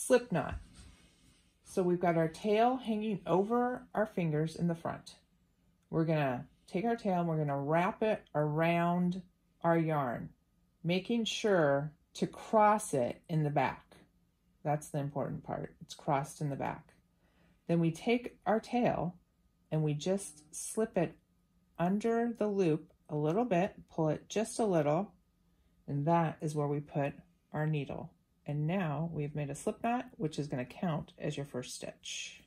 slip knot. So we've got our tail hanging over our fingers in the front. We're gonna take our tail and we're gonna wrap it around our yarn, making sure to cross it in the back. That's the important part. It's crossed in the back. Then we take our tail and we just slip it under the loop a little bit, pull it just a little, and that is where we put our needle. And now we've made a slip knot, which is going to count as your first stitch.